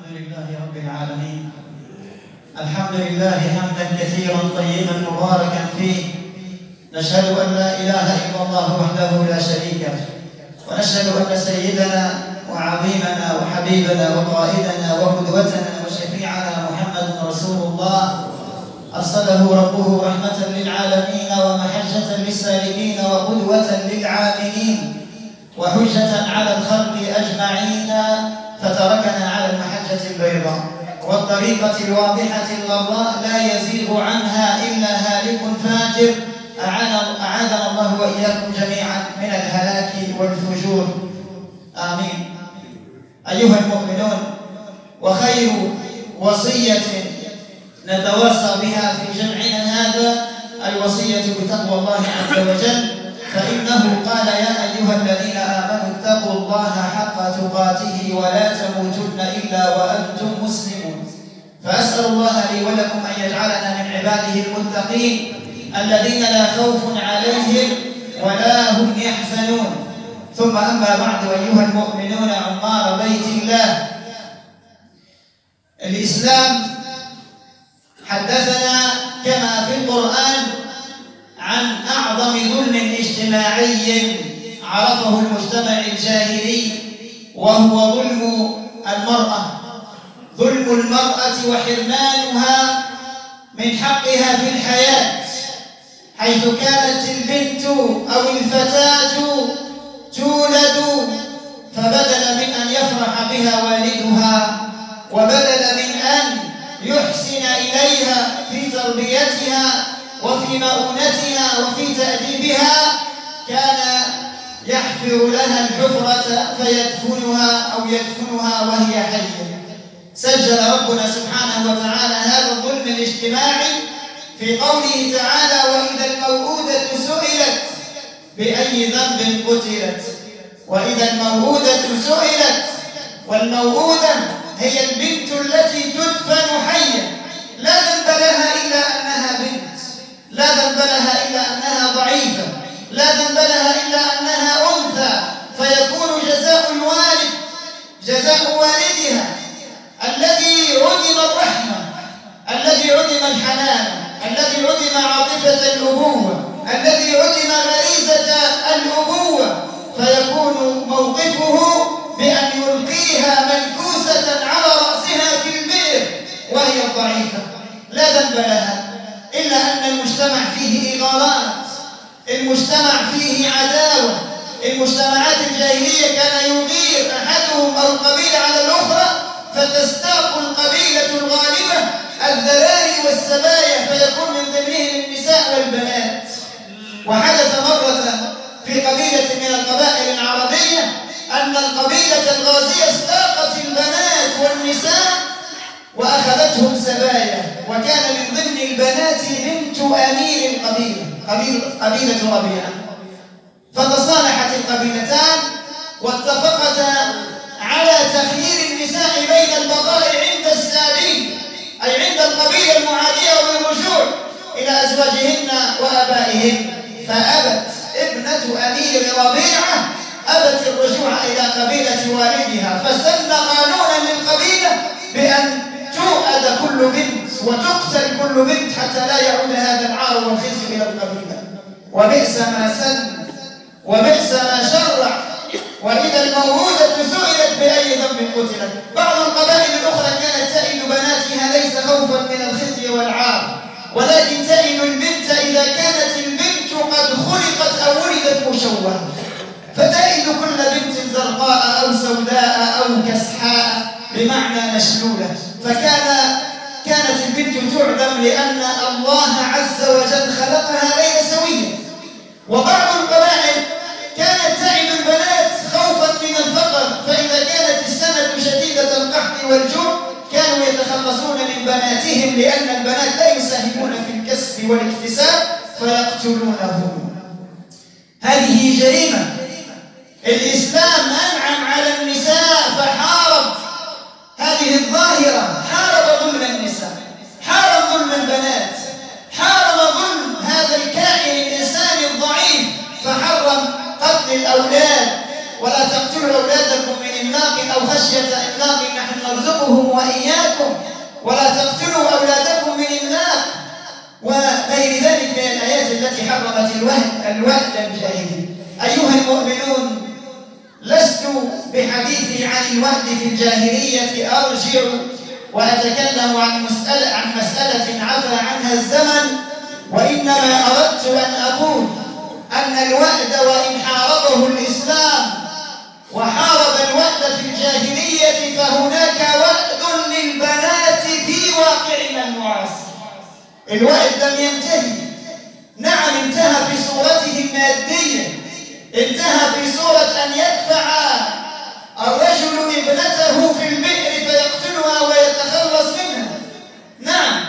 الحمد لله رب العالمين. الحمد لله حمدا كثيرا طيبا مباركا فيه. نشهد أن لا إله إلا الله وحده لا شريك له، ونشهد أن سيدنا وعظيمنا وحبيبنا وقائدنا وقدوتنا وشفيعنا محمد رسول الله أرسله ربه رحمة للعالمين ومحجة للسالكين وقدوة للعاملين وحجة على الخلق أجمعين، فتركنا على المحجة البيضاء والطريقة الواضحة الغراء لا يزيغ عنها إلا هالك فاجر. أعاذنا الله وإياكم جميعا من الهلاك والفجور، آمين. أيها المؤمنون، وخير وصية نتوصى بها في جمعنا هذا الوصية بتقوى الله عز وجل، فإنه قال: يا أيها الذين آمنوا اتقوا الله حق تقاته ولا تموتن إلا وأنتم مسلمون. فأسأل الله لي ولكم أن يجعلنا من عباده المتقين الذين لا خوف عليهم ولا هم يحزنون. ثم أما بعد، أيها المؤمنون عمار بيت الله، الإسلام حدثنا كما في القرآن عن أعظم ظلم اجتماعي عرفه المجتمع الجاهلي، وهو ظلم المرأة. ظلم المرأة وحرمانها من حقها في الحياة، حيث كانت البنت أو الفتاة تولد، فبدل من أن يفرح بها والدها وبدل من أن يحسن إليها في تربيتها وفي مؤونتها وفي تأديبها، كان يحفر لها الحفرة فيدفنها أو يدفنها وهي حية. سجل ربنا سبحانه وتعالى هذا الظلم الاجتماعي في قوله تعالى: وإذا الموءودة سئلت بأي ذنب قتلت. وإذا الموءودة سئلت، والموءودة هي البنت التي تدفن حية، لا ذنب لها إلا أنها بنت، لا ذنب لها إلا أنها ضعيفة، لا ذنب لها إلا أنها أنثى، فيكون جزاء الوالد جزاء والدها الذي عدم الرحمة، الذي عدم الحنان، الذي عدم عاطفة الأبوة، الذي عدم غريزة الأبوة، فيكون موقفه بأن يلقيها منكوسة على رأسها في البئر وهي ضعيفة، لا ذنب لها، إلا أن المجتمع فيه إغارات، المجتمع فيه عداوة. المجتمعات الجاهلية كان يغير أحدهم أو القبيلة على الأخرى، فتستاق القبيلة الغالبة الذراري والسبايا، فيكون من ضمنهم النساء والبنات. وحدث مرة في قبيلة من القبائل العربية أن القبيلة الغازية استاقت البنات والنساء وأخذتهم سبايا، وكان من ضمن البنات بنت أمير القبيلة، قبيلة ربيعة. فتصالحت القبيلتان واتفقتا على تخيير النساء بين البقاء عند السابين، أي عند القبيلة المعادية، والرجوع إلى أزواجهن وآبائهن. فأبت ابنة أمير ربيعة، أبت الرجوع إلى قبيلة والدها، فسن قانونا للقبيلة بأن تؤد كل بنت وتقتل كل بنت حتى لا يعود هذا العار والخزي إلى القبيلة. وبئس ما سن وبئس ما شرع. وإذا الموءودة سئلت بأي ذنب قتلت. بعض القبائل الأخرى كانت تئن بناتها ليس خوفا من الخزي والعار، ولكن تئن البنت إذا كانت البنت قد خلقت أو ولدت مشوهة، فتئن كل بنت زرقاء أو سوداء أو كسحاء بمعنى مشلولة. فكانت البنت تعدم لأن الله عز وجل خلقها غير سوية. وبعض القبائل كانت تعد البنات خوفا من الفقر، فإذا كانت السنة شديدة القحط والجوع كانوا يتخلصون من بناتهم، لأن البنات لا يساهمون في الكسب والاكتساب فيقتلونهم. هذه جريمة. الإسلام أنعم على النساء فحارب هذه الظاهرة، حارب ظلم النساء، حارب ظلم البنات، حارب ظلم هذا الكائن الإنساني الضعيف، فحرم قتل الأولاد. ولا تقتلوا أولادكم من إملاق أو خشية إملاق، نحن نرزقهم وإياكم، ولا تقتلوا أولادكم من إملاق، وغير ذلك من الآيات التي حرمت الوأد الجاهلي. أيها المؤمنون، لست بحديثي عن الوأد في الجاهلية أرجع وأتكلم عن مسألة عفى عنها الزمن، وإنما أردت أن أقول أن الوأد وإن حاربه الإسلام وحارب الوأد في الجاهلية، فهناك وأد للبنات في واقعنا المعاصر. الوأد لم ينتهي، نعم انتهى في صورته المادية، انتهى في صورة أن يدفع الرجل ابنته في البئر فيقتلها ويتخلص منها، نعم،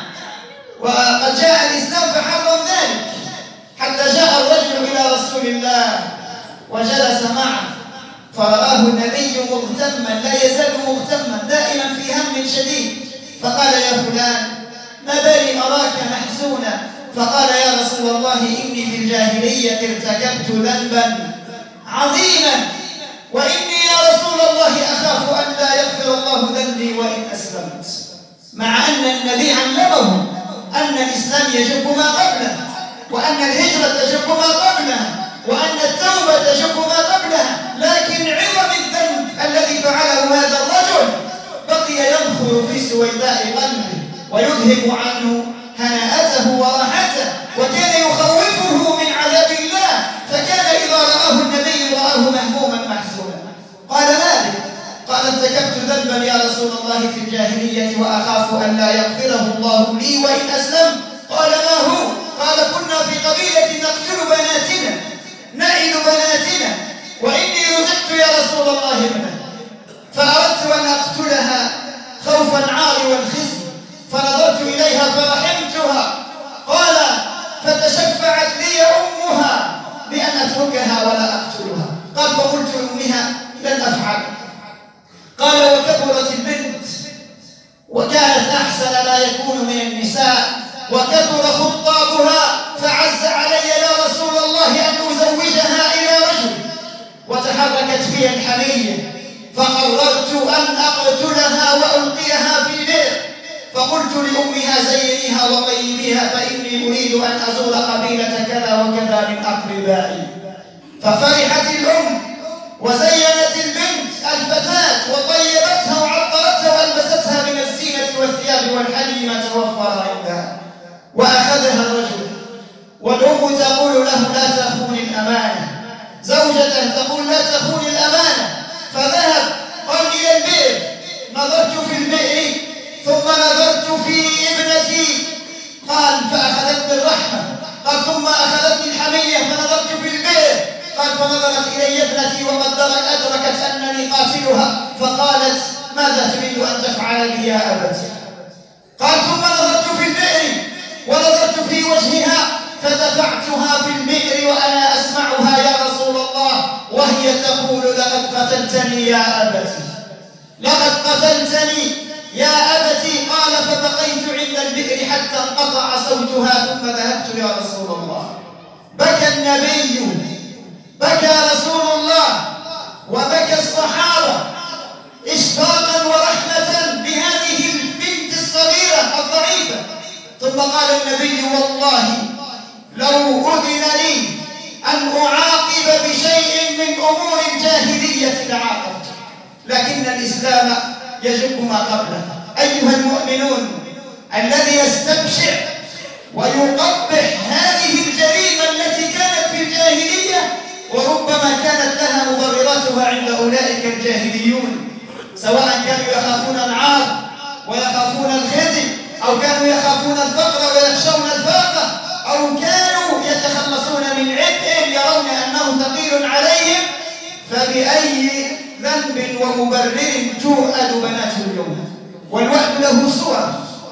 وقد جاء الإسلام فحرم ذلك، حتى جاء الرجل إلى رسول الله وجلس معه فرآه النبي مغتما، لا يزال مغتما دائما في هم شديد، فقال: يا فلان، ما بالي أراك محزونا؟ فقال: يا رسول الله، إني في الجاهلية ارتكبت ذنبا عظيما، وإني يا رسول الله أخاف أن لا يغفر الله ذنبي وإن أسلمت. مع أن النبي علمه أن الإسلام يجب ما قبله، وأن الهجرة تجب ما قبلها، وأن التوبة تجب ما قبلها، لكن عظم الذنب الذي فعله هذا الرجل بقي ينخر في سويداء قلبه ويذهب عنه هناءته وراحته، وكان يخوفه من عذاب الله، فكان إذا رآه النبي رآه مهموما محزونا. قال: مالك؟ قال: ارتكبت ذنبا يا رسول الله في الجاهلية وأخاف أن لا يغفره الله لي وإن أسلمت. قال: ما هو؟ قال: كنا في قبيلة نقتل بناتنا، نعد بناتنا، وإني رزقت يا رسول الله ابنة، فأردت أن أقتلها خوف العار والخزي، فنظرت إليها فرحمتها. قال: فتشفعت لي أمها بأن أتركها ولا أقتلها. قال: فقلت لأمها: لن أفعل. قال: وكبرت البنت وكانت أحسن ما يكون من النساء، وكثر خطابها، فعز علي يا رسول الله أن أزوجها إلى رجل، وتحركت في الحمية، فقررت أن أقتلها وألقيها في البئر. فقلت لأمها: زينيها وطيبيها، فإني أريد أن أزور قبيلة كذا وكذا من أقربائي. ففرحت الأم وزينت البنت الفتاة وطيبتها وعطرتها وألبستها من الزينة والثياب والحلي ما توفر عندها، وأخذها الرجل، والأم تقول له: لا تخون الأمانة، زوجته تقول: لا تخون الأمانة. فذهب، قال: إلى البئر، نظرت في البئر ثم نظرت في ابنتي، قال: فأخذتني الرحمة، قال: ثم أخذتني الحمية فنظرت في البئر، قال: فنظرت إلي ابنتي وقد أدركت أنني قاتلها، فقالت: ماذا تريد أن تفعل لي يا أبتي؟ قال: ثم نظرت في البئر ونظرت في وجهها فدفعتها في البئر وأنا أسمعها يا رسول الله وهي تقول: لقد قتلتني يا أبتي، لقد قتلتني يا أبتي. قال: فبقيت عند البئر حتى انقطع صوتها ثم ذهبت يا رسول الله. بكى النبي، بكى رسول الله، وبكى الصحابة إشفاقا ورحمة بهذه البنت الصغيرة الضعيفة. ثم قال النبي: والله لو أذن لي أن أعاقب بشيء من أمور الجاهلية لعاقبت، لكن الإسلام يجب ما قبله. أيها المؤمنون، الذي يستبشع ويقبح هذه الجريمة التي كانت في الجاهلية وربما كانت لها مبرراتها عند أولئك الجاهليون، سواء كانوا يخافون العار ويخافون الخزي، أو كانوا يخافون الفقر ويخشون الفاقة، أو كانوا يتخلصون من عبء يرون أنه ثقيل عليهم، فبأي ذنب ومبرر توأد بنات اليوم؟ والوأد له صور.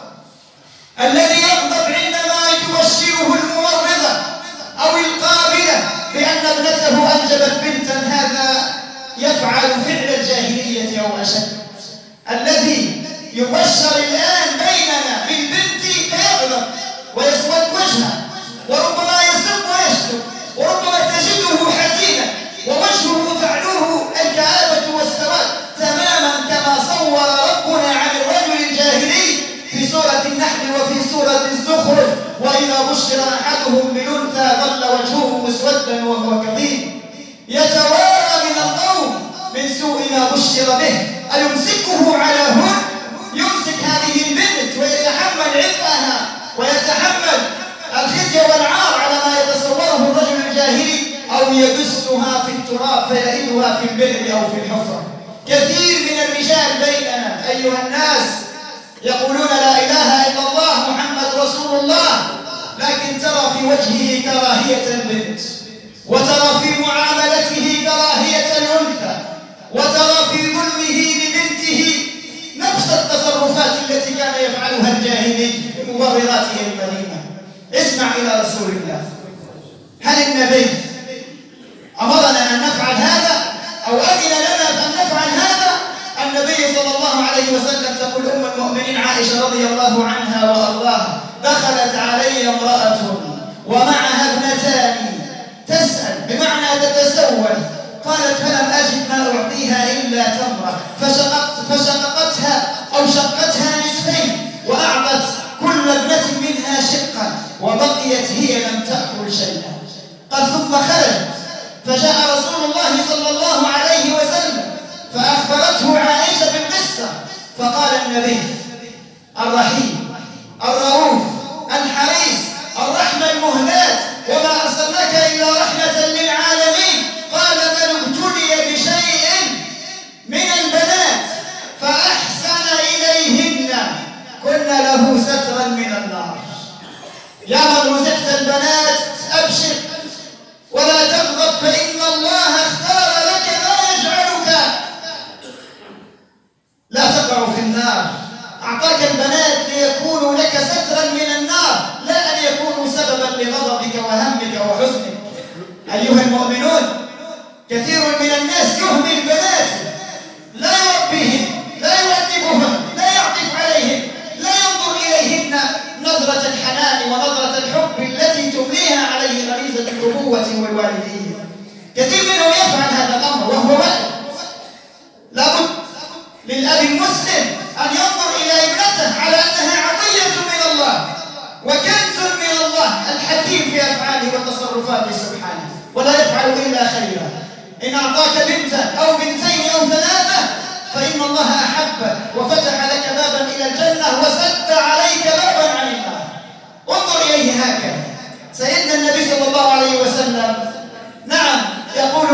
الذي يغضب عندما تبشره الممرضة أو القابلة بأن ابنته أنجبت بنتا، هذا يفعل فعل الجاهلية أو أشد. الذي يبشر الآن بيننا بالبنت فيغضب ويسود وجهه، وربما يسب ويشتم، وربما تجده حزينا ووجهه تعلوه الكآبة والسواد، تماما كما صور ربنا بشر أحدهم بأنثى ظل وجهه مسودا وهو كظيم يتوارى من القوم من سوء ما بشر به أيمسكه على هون يمسك هذه البنت ويتحمل عبئها ويتحمل الخزي والعار على ما يتصوره الرجل الجاهلي، أو يدسها في التراب فيئدها في البئر أو في الحفرة. كثير من الرجال بيننا أيها الناس يقولون لا إله إلا الله محمد رسول الله، لكن ترى في وجهه كراهية البنت، وترى في معاملته كراهية الأنثى، وترى في ظلمه لبنته نفس التصرفات التي كان يفعلها الجاهلي بمبرراته القديمة. اسمع إلى رسول الله. هل النبي أمرنا أن نفعل هذا أو أذن لنا أن نفعل هذا؟ النبي صلى الله عليه وسلم تقول أم المؤمنين عائشة رضي الله عنها وأرضاها: دخلت علي امرأة ومعها ابنتان تسأل، بمعنى تتسول، قالت: فلم أجد ما أعطيها إلا تمرة، فشققتها أو شقتها نصفين وأعطت كل ابنة منها شقا، وبقيت هي لم تأكل شيئا. قال: ثم خرجت فجاء رسول الله صلى الله عليه وسلم فأخبرته عائشة بالقصة، فقال النبي: الرحيم الرؤوف الحريص الرحمة المهداة، وما أرسلناك إلا رحمة للعالمين. قال: من ابتلي بشيء من البنات فأحسن إليهن كن له سترا من النار. يا من رزقت البنات أبشر ولا تغضب، فإن الله اختار لك ما يجعلك لا تقع في النار. أعطاك البنات ليكونوا لك سترا من النار، لا أن يكونوا سببا لغضبك وهمك وحزنك. أيها المؤمنون، كثير من الناس يهمل بناته، لا يربيهم، لا يؤدبهم، لا يعطف عليهم، لا ينظر إليهن نظرة الحنان ونظرة الحب التي تمليها عليه غريزة الأبوة والوالدية. كثير منهم يفعل هذا الأمر وهو وائل. لابد للأب المسلم أن ينظر إلى ابنته على أنها عطية من الله وكنز من الله الحكيم في أفعاله وتصرفاته سبحانه، ولا يفعل إلا خيرا. إن أعطاك بنتا أو بنتين أو ثلاثة فإن الله أحبك وفتح لك بابا إلى الجنة وسد عليك بابا عن النار. انظر إليه هكذا. سيدنا النبي صلى الله عليه وسلم نعم يقول: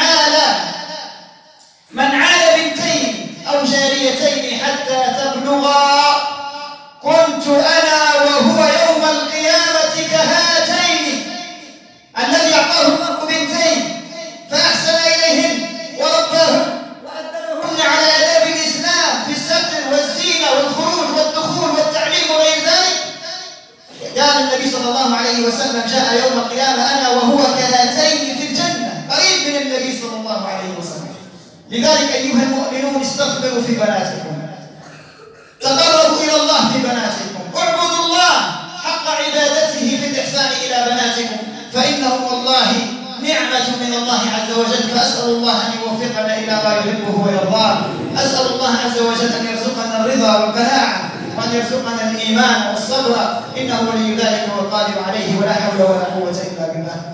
من عال بنتين أو جاريتين حتى تبلغا كنت أنا وهو يوم القيامة كهاتين. الذي أعطاه الله بنتين فأحسن إليهن ورباهن وأدبهن على آداب الإسلام في الستر والزينة والخروج والدخول والتعليم وغير ذلك، قال النبي صلى الله عليه وسلم: جاء يوم القيامة أنا وهو كهاتين في الجنة، قريب من النبي صلى الله عليه وسلم. لذلك أيها المؤمنون، استغفروا في بناتكم، تقربوا إلى الله في بناتكم، اعبدوا الله حق عبادته في الإحسان إلى بناتكم، فإنهم والله نعمة من الله عز وجل. فأسأل الله أن يوفقنا إلى ما يحبه ويرضاه. أسأل الله عز وجل أن يرزقنا الرضا والقناعة، وأن يرزقنا الإيمان والصبر، إنه ولي ذلك والقادر عليه، ولا حول ولا قوة إلا بالله.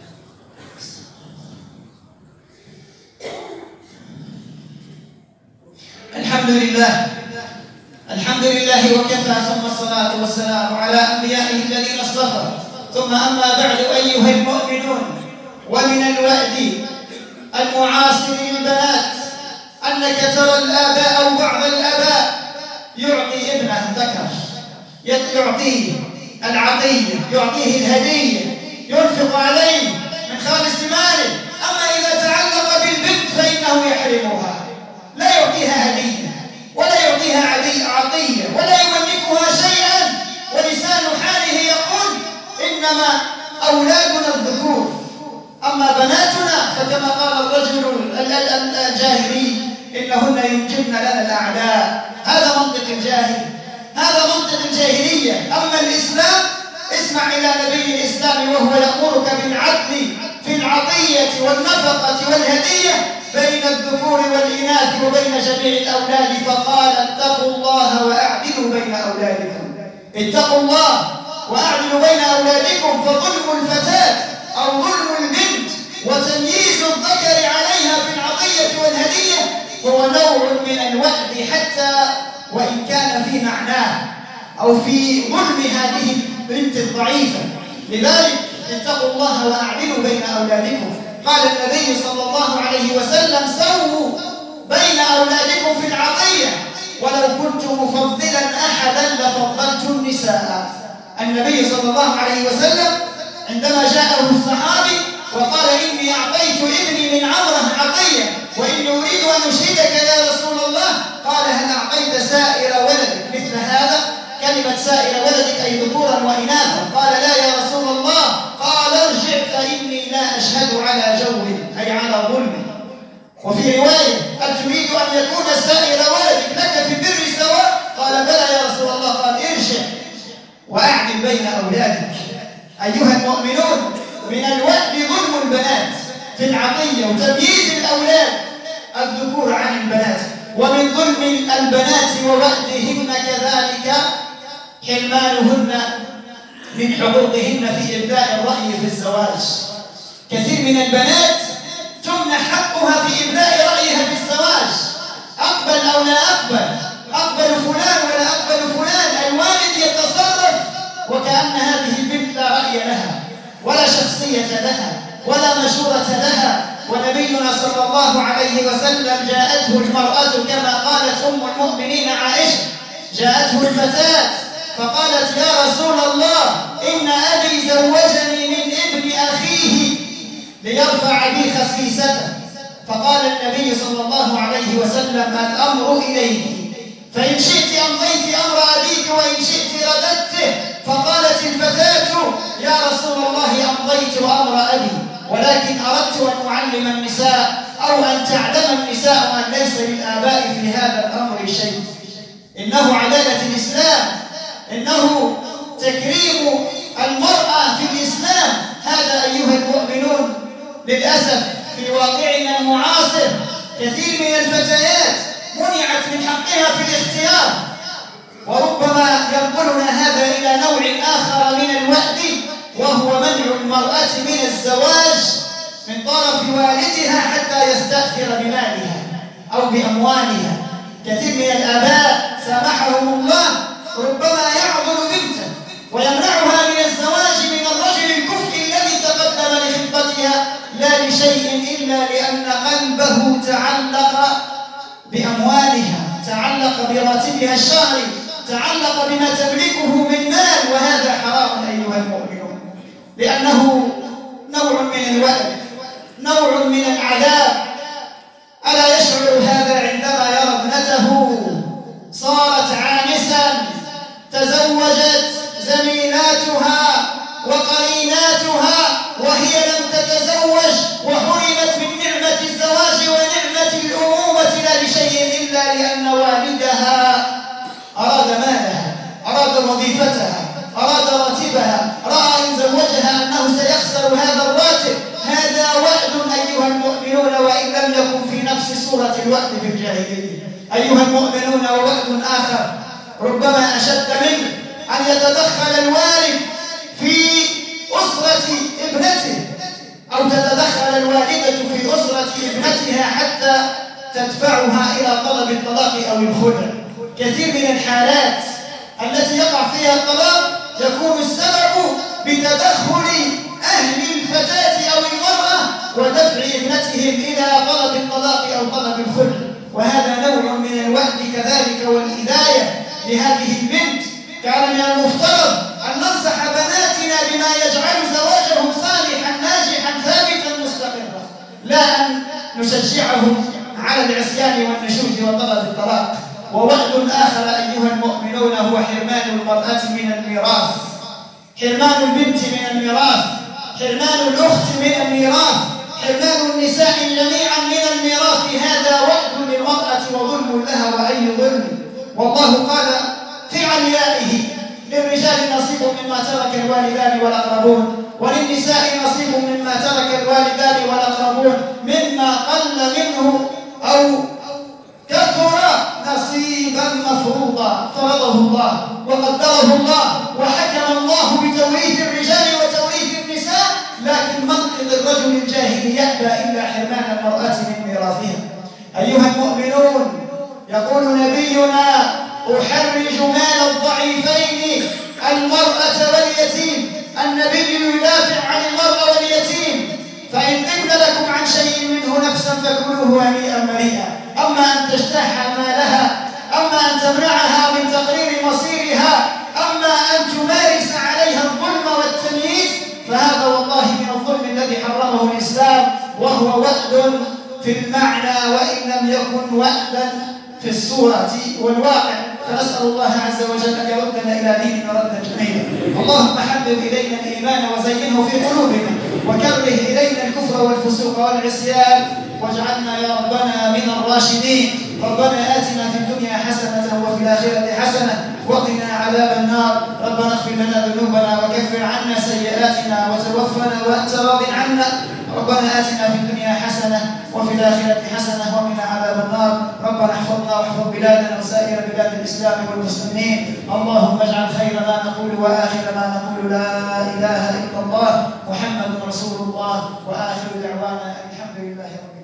الحمد لله وكفى، ثم الصلاة والسلام على أنبيائه الذين اصطفى. ثم أما بعد أيها المؤمنون، ومن الوأد المعاصر للبنات أنك ترى الآباء أو بعض الآباء يعطي ابنه ذكر، يعطيه العطية، يعطيه الهدية، ينفق عليه من خالص ماله. أما إذا تعلق بالبنت فإنه يحرمها، لا يعطيها هدية ولا يعطيها عطية ولا يملكها شيئا، ولسان حاله يقول: إنما أولادنا الذكور، أما بناتنا فكما قال الرجل الجاهلي: إنهن ينجبن لنا الأعداء. هذا منطق الجاهل، هذا منطق الجاهلية. أما الإسلام، اسمع إلى نبي الإسلام وهو يأمرك بالعدل في العطية والنفقة والهدية بين الذكور والإناث وبين جميع الأولاد، فقال: اتقوا الله وأعدلوا بين أولادكم. اتقوا الله وأعدلوا واعدلوا بين أولادكم، فظلم الفتاة أو ظلم البنت وتمييز الذكر عليها في العطية والهدية هو نوع من الوعد، حتى وإن كان في معناه أو في ظلم هذه البنت الضعيفة. لذلك اتقوا الله وأعدلوا بين أولادكم. قال النبي صلى الله عليه وسلم: سووا بين أولادكم في العطية، ولو كنت مفضلا أحدا لفضلت النساء. النبي صلى الله عليه وسلم عندما جاءه الصحابي وقال: إني أعطيت ابني من عمره عطية وإني أريد أن أشهدك يا رسول الله، قال: هل أعطيت سائر ولدك مثل هذا؟ كلمة سائر ولدك أي ذكورا وإناثا. قال: لا يا رسول الله. قال: ارجع فإني لا أشهد على جور أي على ظلم. وفي رواية: هل تريد أن يكون سائر ولدك لك في البر سواء؟ قال: بلى يا رسول الله. قال: ارجع وأعدل بين أولادك. أيها المؤمنون، من الوعد ظلم البنات في العطية وتمييز الأولاد الذكور عن البنات، ومن ظلم البنات ووعدهن كذلك حرمانهن من حقوقهن في إبداء الرأي في الزواج. كثير من البنات تمنع حقها في إبداء رأيها في الزواج، أقبل أو لا أقبل فلان ولا أقبل فلان، الوالد يتصرف وكأن هذه البنت لا رأي لها ولا شخصية لها ولا مشورة لها. ونبينا صلى الله عليه وسلم جاءته المرأة كما قالت أم المؤمنين عائشة، جاءته الفتاة فقالت: يا رسول الله، إن أبي زوجني من ابن أخيه ليرفع بي خسيسته. فقال النبي صلى الله عليه وسلم: الأمر إليك، فإن شئت أمضيت أمر أبيك وإن شئت رددته. فقالت الفتاة: يا رسول الله، أمضيت أمر أبي، ولكن أردت أن أعلم النساء أو أن تعلم النساء أن ليس للآباء في هذا الأمر شيء. إنه عدالة الإسلام، إنه تكريم المرأة في الإسلام. هذا أيها المؤمنون للأسف في واقعنا المعاصر كثير من الفتيات منعت من حقها في الاختيار، وربما ينقلنا هذا إلى نوع آخر من الوعد، وهو منع المرأة من الزواج من طرف والدها حتى يستأثر بمالها أو بأموالها. كثير من الآباء سامحهم الله ربما يعضل بنته ويمنعها من الزواج من الرجل الكفء الذي تقدم لخطبتها، لا لشيء إلا لأن قلبه تعلق بأموالها، تعلق براتبها الشهري، تعلق بما تملكه من مال. وهذا حرام أيها المؤمنون، لأنه نوع من الوعد، نوع من العذاب. ألا يشعر هذا عندما يرى ابنته صارت عانسا، تزوجت زميلاتها وقريناتها وهي لم تتزوج، وحرمت من نعمة الزواج ونعمة الأمومة لا لشيء إلا لأن والدها أراد مالها، أراد وظيفتها، أراد راتبها، رأى إن زوجها أنه سيخسر هذا الراتب. هذا وعد أيها المؤمنون، وإن لم يكن في نفس سورة الوعد في الجاهلية. أيها المؤمنون، ووعد آخر ربما أشد منه أن يتدخل الوالد في أسرة ابنته، أو تتدخل الوالدة في أسرة ابنتها حتى تدفعها إلى طلب الطلاق أو الخلع. كثير من الحالات التي يقع فيها الطلاق يكون السبب بتدخل أهل الفتاة أو المرأة ودفع ابنتهم إلى طلب الطلاق أو طلب الخلع. وهذا نوع من الوعد كذلك والهداية لهذه البنت. كان من المفترض أن ننصح بناتنا بما يجعل زواجهم صالحا ناجحا ثابتا مستقرا، لا أن نشجعهم على العصيان والنشوز وطلب الطلاق. ووعد آخر أيها المؤمنون هو حرمان المرأة من الميراث، حرمان البنت من الميراث، حرمان الأخت من الميراث، حرمان النساء جميعا من الميراث. هذا وعد للمرأة وظلم لها، وأي ظلم. والله قال في عليائه: للرجال نصيب مما ترك الوالدان والأقربون، وللنساء نصيب مما ترك الوالدان والأقربون، مما قل منه أو كثر نصيبا مفروضا فرضه الله وقدره الله وحكم الله بتوريث الرجال وتوريث النساء، لكن منطق الرجل الجاهلي يأبى إلا حرمان المرأة من ميراثها. أيها المؤمنون، يقول نبينا: أحرج مال الضعيفين المرأة واليتيم. النبي يدافع عن المرأة واليتيم: فإن طبن لكم عن شيء منه نفسا فكلوه هنيئا مريئا. أما أن تجتاح مالها، أما أن تمنعها من تقرير مصيرها، أما أن تمارس عليها الظلم والتمييز، فهذا والله من الظلم الذي حرمه الإسلام، وهو وأد في المعنى وإن لم يكن وأدا في الصورة والواقع. فنسأل الله عز وجل أن يردنا إلى ديننا ردا جميلا. اللهم حبب إلينا الإيمان وزينه في قلوبنا، وكره إلينا الكفر والفسوق والعصيان، واجعلنا يا ربنا من الراشدين. ربنا آتنا في الدنيا حسنة وفي الآخرة حسنة وقنا عذاب النار. ربنا اغفر لنا ذنوبنا وكفر عنا سيئاتنا وتوفنا وأنت راض عنا. ربنا آتنا في الدنيا حسنة وفي الآخرة حسنة وقنا عذاب النار. ربنا احفظنا واحفظ بلادنا وسائر بلاد الإسلام والمسلمين. اللهم اجعل خير ما نقول وآخر ما نقول لا إله إلا الله محمد رسول الله، وآخر دعوانا الحمد لله رب العالمين.